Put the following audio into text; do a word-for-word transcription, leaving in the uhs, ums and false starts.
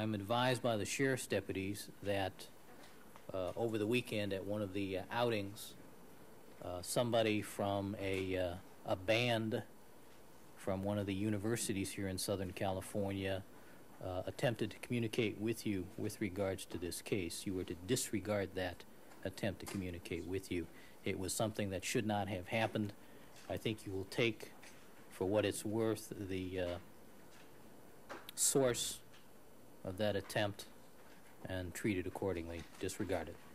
I'm advised by the sheriff's deputies that uh, over the weekend at one of the uh, outings, uh, somebody from a, uh, a band from one of the universities here in Southern California uh, attempted to communicate with you with regards to this case. You were to disregard that attempt to communicate with you. It was something that should not have happened. I think you will take, for what it's worth, the uh, source of that attempt and treat it accordingly. Disregard it.